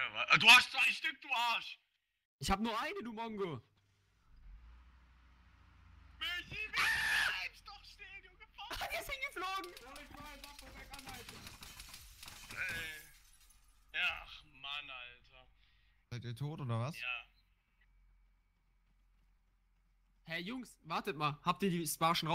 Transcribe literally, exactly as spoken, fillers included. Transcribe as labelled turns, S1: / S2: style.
S1: Ja, wa- du hast zwei Stück, du Arsch!
S2: Ich hab nur eine, du Mongo.
S1: Michi, bleibst doch stehen, Junge! Fahr!
S2: Der ist hingeflogen!
S1: Ey. Ach, Mann, Alter.
S3: Seid ihr tot oder was?
S1: Ja.
S2: Hey Jungs, wartet mal. Habt ihr die Spar schon raus?